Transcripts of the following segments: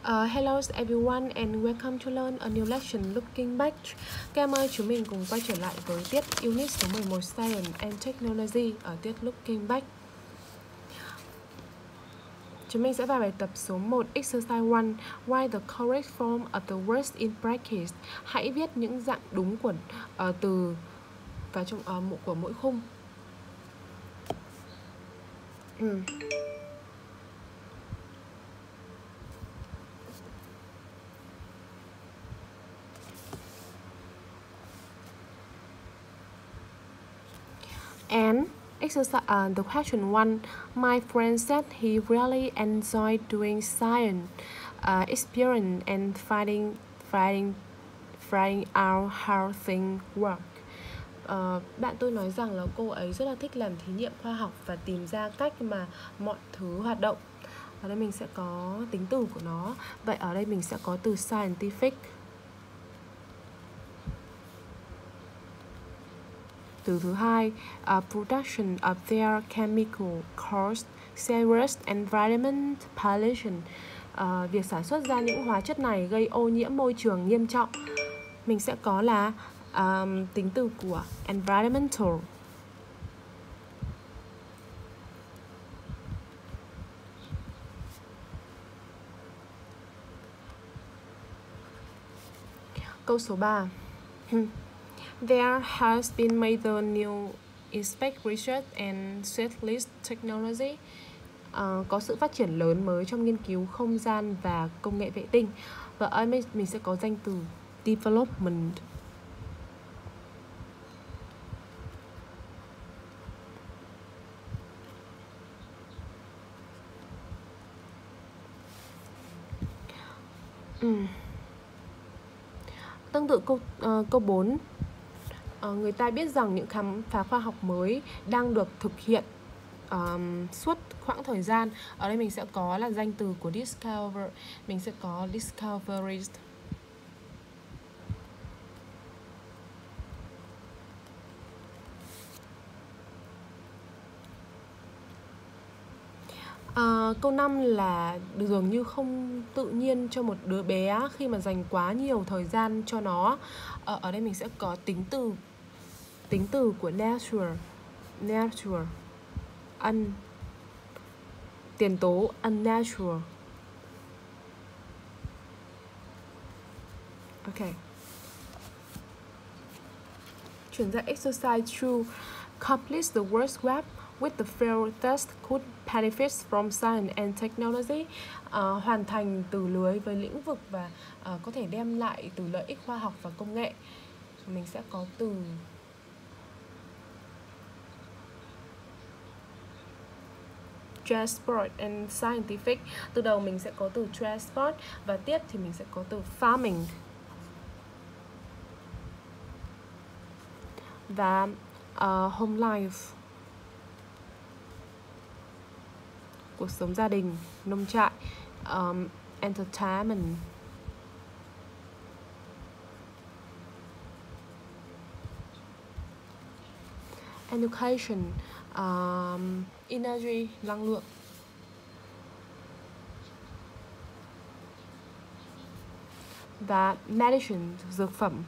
Hello everyone and welcome to learn a new lesson looking back. Các em ơi, chúng mình cùng quay trở lại với tiết unit số 11 Science and Technology ở tiết looking back. Chúng mình sẽ vào bài tập số 1 Exercise 1. Write the correct form of the words in brackets. Hãy viết những dạng đúng của từ vào trong của mỗi khung. And exercise the question 1. My friend said he really enjoyed doing science experiment and finding out how things work. Bạn tôi nói rằng là cô ấy rất là thích làm thí nghiệm khoa học và tìm ra cách mà mọi thứ hoạt động. Ở đây mình sẽ có tính từ của nó. Vậy ở đây mình sẽ có từ scientific. Từ thứ hai, production of their chemical cause serious environment pollution. Việc sản xuất ra những hóa chất này gây ô nhiễm môi trường nghiêm trọng. Mình sẽ có là tính từ của environmental. Câu số 3. There has been major new space research and satellite technology. Có sự phát triển lớn mới trong nghiên cứu không gian và công nghệ vệ tinh. Và ở đây mình sẽ có danh từ development. Tương tự câu 4. Người ta biết rằng những khám phá khoa học mới đang được thực hiện suốt khoảng thời gian. Ở đây mình sẽ có là danh từ của discover. Mình sẽ có discoveries. Câu 5 là dường như không tự nhiên cho một đứa bé khi mà dành quá nhiều thời gian cho nó. Ở đây mình sẽ có tính từ của natural, tiền tố unnatural. Ok. Chuyển sang exercise 2. Complete the words web with the field that could benefit from science and technology. Hoàn thành từ lưới với lĩnh vực và có thể đem lại từ lợi ích khoa học và công nghệ. Mình sẽ có từ transport and scientific. Từ đầu mình sẽ có từ transport và tiếp thì mình sẽ có từ farming. Và home life, cuộc sống gia đình, nông trại. Entertainment, education, energy, năng lượng. Và medicine, dược phẩm.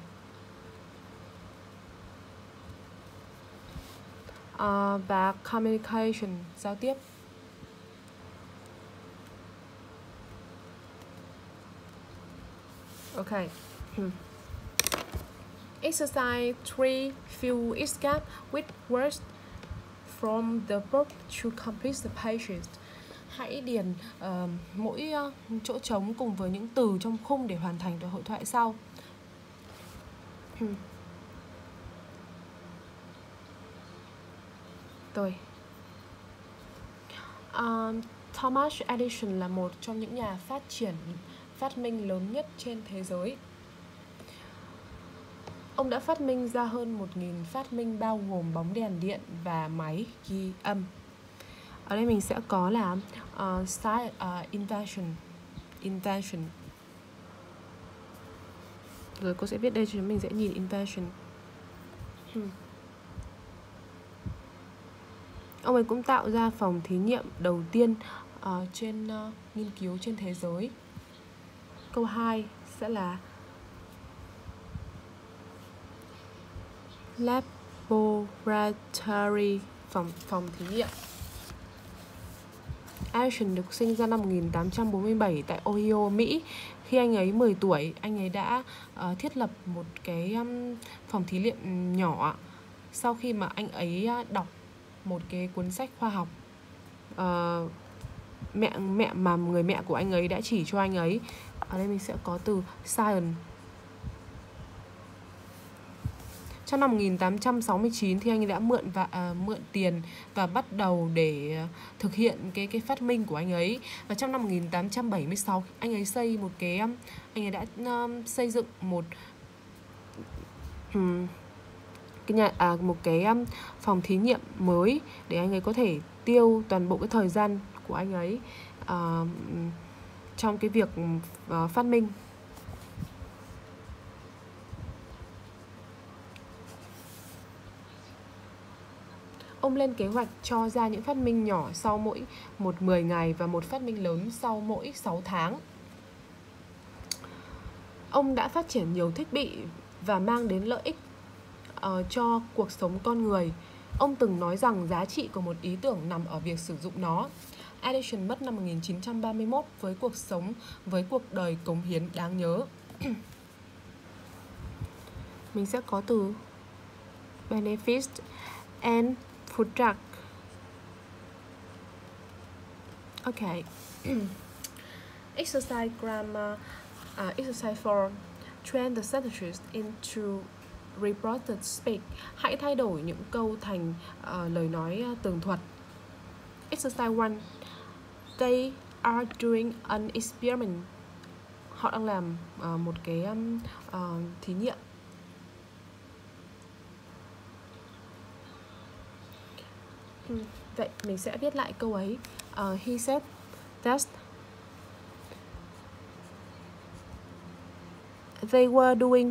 Và communication, giao tiếp. Ok. Exercise 3. Fill each gap with words from the book to complete the page. Hãy điền mỗi chỗ trống cùng với những từ trong khung để hoàn thành được hội thoại sau. Rồi. Thomas Edison là một trong những nhà phát minh lớn nhất trên thế giới. Ông đã phát minh ra hơn 1.000 phát minh bao gồm bóng đèn điện và máy ghi âm. Ở đây mình sẽ có là invention. Rồi cô sẽ viết đây cho chúng mình dễ nhìn invention. Ông ấy cũng tạo ra phòng thí nghiệm đầu tiên trên nghiên cứu trên thế giới. Câu 2 sẽ là laboratory, phòng thí nghiệm. Edison được sinh ra năm 1847 tại Ohio, Mỹ. Khi anh ấy 10 tuổi, anh ấy đã thiết lập một cái phòng thí nghiệm nhỏ. Sau khi mà anh ấy đọc một cái cuốn sách khoa học, người mẹ của anh ấy đã chỉ cho anh ấy. Ở đây mình sẽ có từ science. Trong năm 1869 thì anh ấy đã mượn tiền và bắt đầu để thực hiện cái phát minh của anh ấy. Và trong năm 1876 anh ấy đã xây dựng một cái phòng thí nghiệm mới để anh ấy có thể tiêu toàn bộ cái thời gian của anh ấy trong cái việc phát minh. Ông lên kế hoạch cho ra những phát minh nhỏ sau mỗi 10 ngày và một phát minh lớn sau mỗi 6 tháng. Ông đã phát triển nhiều thiết bị và mang đến lợi ích cho cuộc sống con người. Ông từng nói rằng giá trị của một ý tưởng nằm ở việc sử dụng nó. Edison mất năm 1931 với cuộc đời cống hiến đáng nhớ. Mình sẽ có từ benefits and product. Okay. Exercise grammar. Exercise 4. Train the sentences into reported speak. Hãy thay đổi những câu thành lời nói tường thuật. Exercise 1. They are doing an experiment. Họ đang làm một cái thí nghiệm. Vậy mình sẽ viết lại câu ấy. He said that they were doing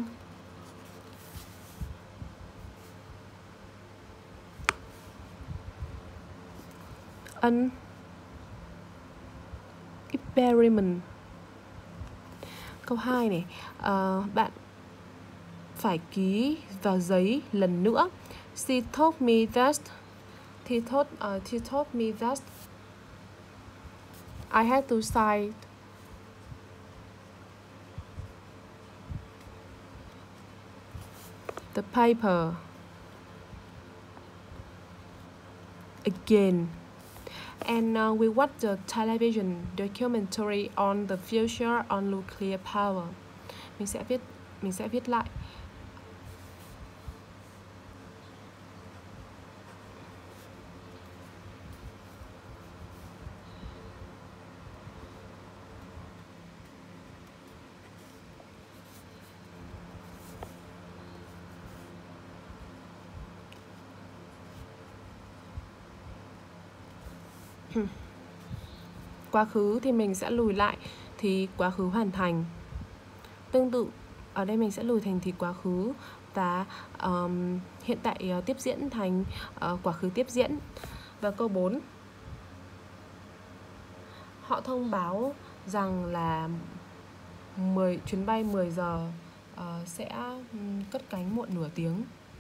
an experiment. Câu 2 này, bạn phải ký vào giấy lần nữa. She told me that I had to sign the paper again. And we watched the television documentary on the future on nuclear power. Mình sẽ viết lại. Quá khứ thì mình sẽ lùi lại thì quá khứ hoàn thành. Tương tự ở đây mình sẽ lùi thành thì quá khứ và hiện tại tiếp diễn thành quá khứ tiếp diễn. Và câu 4. Họ thông báo rằng là chuyến bay 10 giờ sẽ cất cánh muộn nửa tiếng.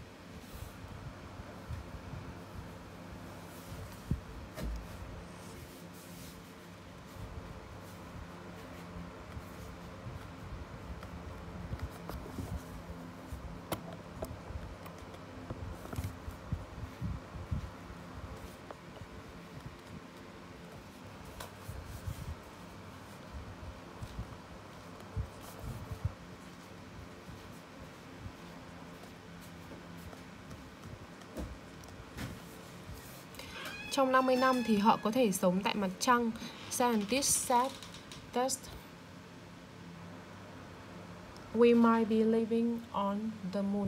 Trong 50 năm thì họ có thể sống tại mặt trăng. Scientists said that we might be living on the moon.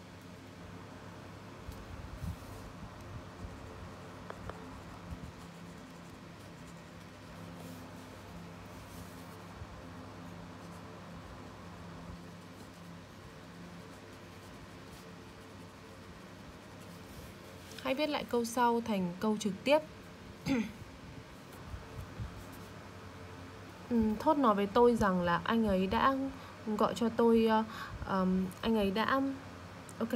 Hãy viết lại câu sau thành câu trực tiếp. Thốt nói với tôi rằng là anh ấy đã gọi cho tôi, anh ấy đã, ok,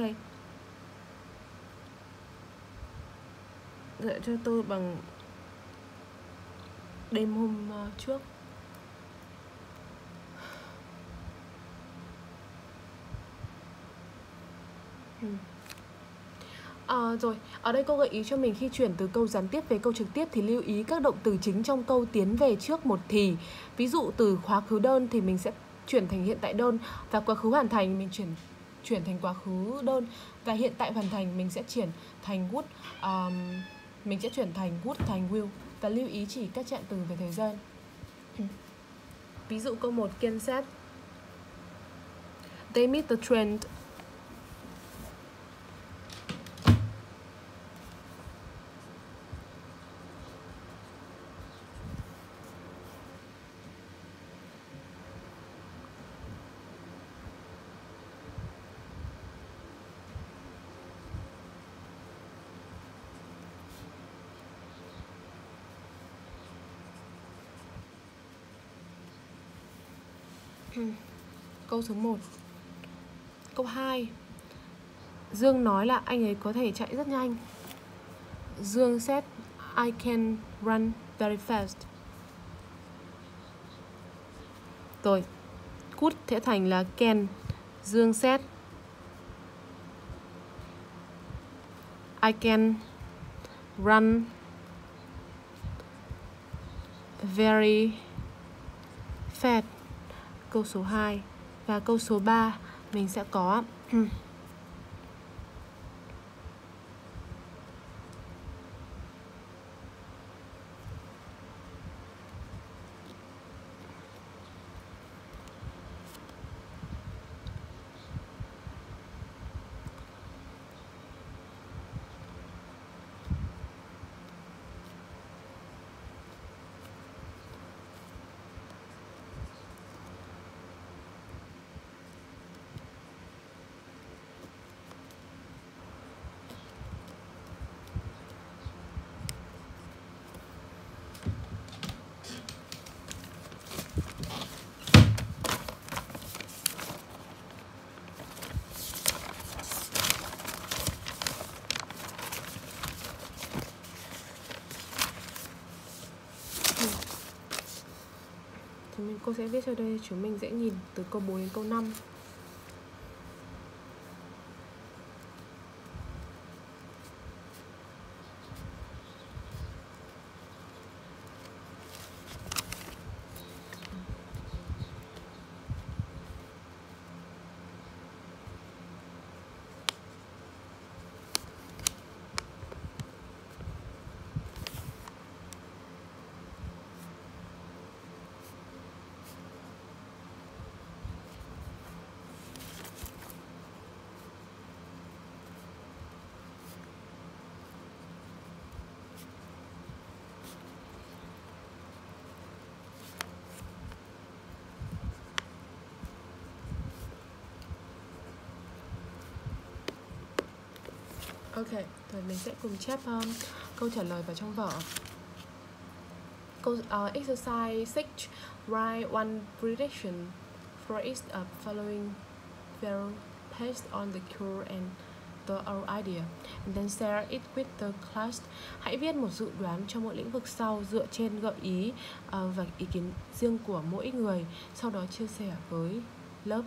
gọi cho tôi bằng đêm hôm trước. Rồi, ở đây cô gợi ý cho mình khi chuyển từ câu gián tiếp về câu trực tiếp thì lưu ý các động từ chính trong câu tiến về trước một thì. Ví dụ từ quá khứ đơn thì mình sẽ chuyển thành hiện tại đơn, và quá khứ hoàn thành mình chuyển thành quá khứ đơn, và hiện tại hoàn thành mình sẽ chuyển thành would, mình sẽ chuyển thành would thành will, và lưu ý chỉ các trạng từ về thời gian. Ví dụ câu 1, Ken said they meet the train. Câu số 1. Câu 2, Dương nói là anh ấy có thể chạy rất nhanh. Dương said I can run very fast. Rồi, could sẽ thành là can. Dương said I can run very fast. Câu số 2. Và câu số 3 mình sẽ có thì cô sẽ viết cho đây chúng mình dễ nhìn từ câu 4 đến câu 5. Ok, rồi mình sẽ cùng chép câu trả lời vào trong vở. Câu exercise 6, write one prediction for each of following variables based on the cure and the idea, and then share it with the class. Hãy viết một dự đoán cho mỗi lĩnh vực sau dựa trên gợi ý và ý kiến riêng của mỗi người, sau đó chia sẻ với lớp.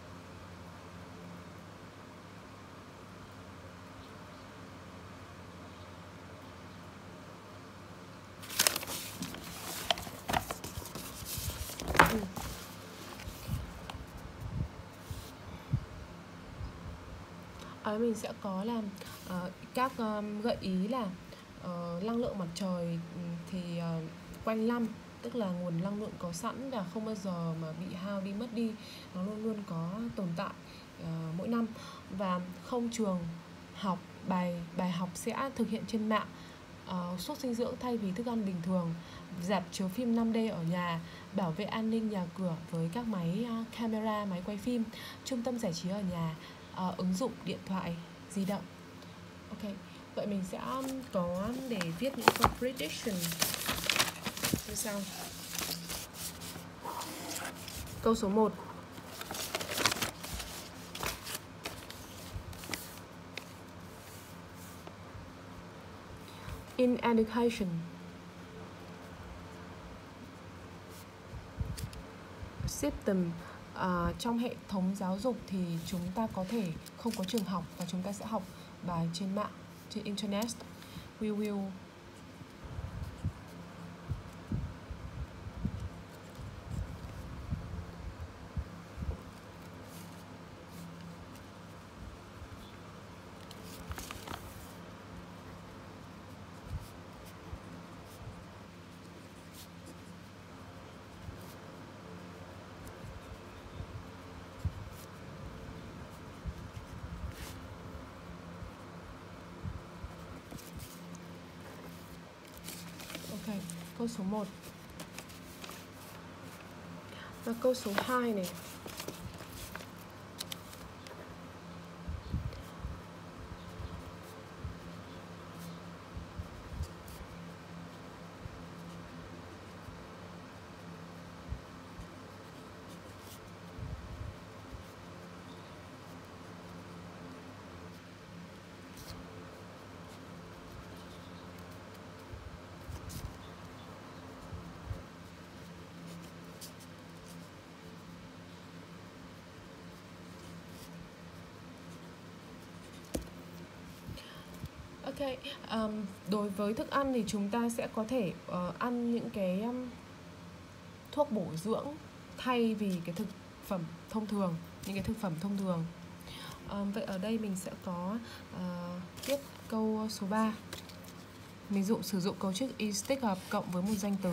Mình sẽ có là các gợi ý là năng lượng mặt trời thì quanh năm, tức là nguồn năng lượng có sẵn và không bao giờ mà bị hao đi mất đi, nó luôn luôn có tồn tại mỗi năm. Và không trường học, bài học sẽ thực hiện trên mạng, suất dinh dưỡng thay vì thức ăn bình thường, rạp chiếu phim 5D ở nhà, bảo vệ an ninh nhà cửa với các máy camera, máy quay phim, trung tâm giải trí ở nhà, ứng dụng điện thoại di động. Ok, vậy mình sẽ có để viết những câu prediction như sau. Câu số 1. In education, system, trong hệ thống giáo dục thì chúng ta có thể không có trường học và chúng ta sẽ học bài trên mạng, trên internet. We will Ok, câu số 1. Và câu số 2 này. Ok, đối với thức ăn thì chúng ta sẽ có thể ăn những cái thuốc bổ dưỡng thay vì cái thực phẩm thông thường, những cái thực phẩm thông thường. Vậy ở đây mình sẽ có tiếp câu số 3. Mình sử dụng cấu trúc is tích hợp cộng với một danh từ.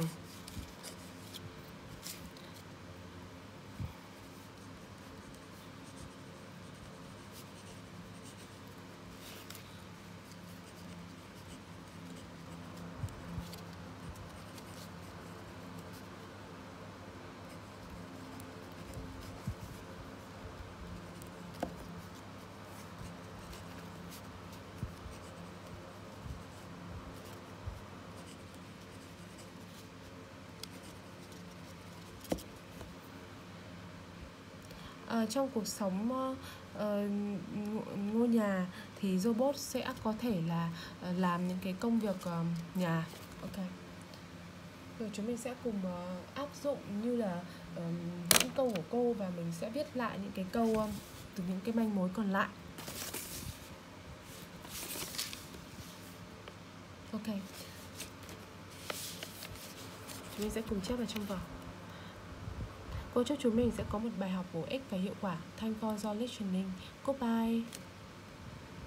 Trong cuộc sống ngôi nhà thì robot sẽ có thể là làm những cái công việc nhà. Ok. Rồi chúng mình sẽ cùng áp dụng như là những câu của cô và mình sẽ viết lại những cái câu từ những cái manh mối còn lại. Ok. Chúng mình sẽ cùng chép vào trong vở. Cô chúc chúng mình sẽ có một bài học bổ ích và hiệu quả. Thanks for your listening. Goodbye.